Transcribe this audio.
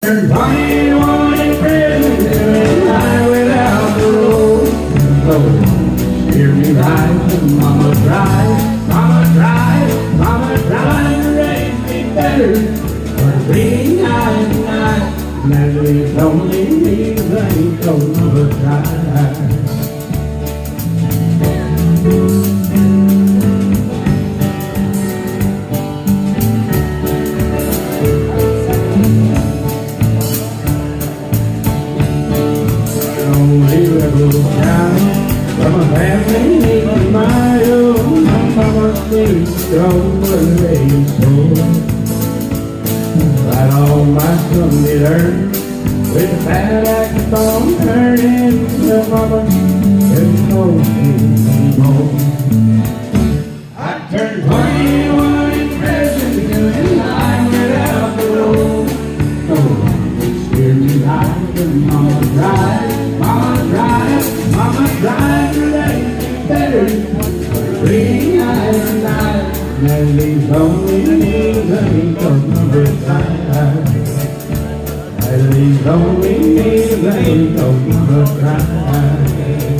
Turned 21 in prison, doing life without parole. So, hear me right, mama tried, mama tried to raise me better. For 3 nights, and it's only me that don't mama tried. From a family of my own, my mama stayed strong when they sold. Right all my Sunday learned with a bad act on turning. The mama didn't know me anymore. I turned 21 in prison, doing life without parole. So hear me right, and mama tried, mama tried to raise me better. For 3 nights, and these lonely days ain't gonna try. And these lonely days ain't gonna try.